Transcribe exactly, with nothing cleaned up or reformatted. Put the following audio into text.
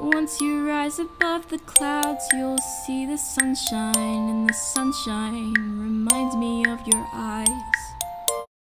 Once you rise above the clouds, you'll see the sunshine, and the sunshine reminds me of your eyes.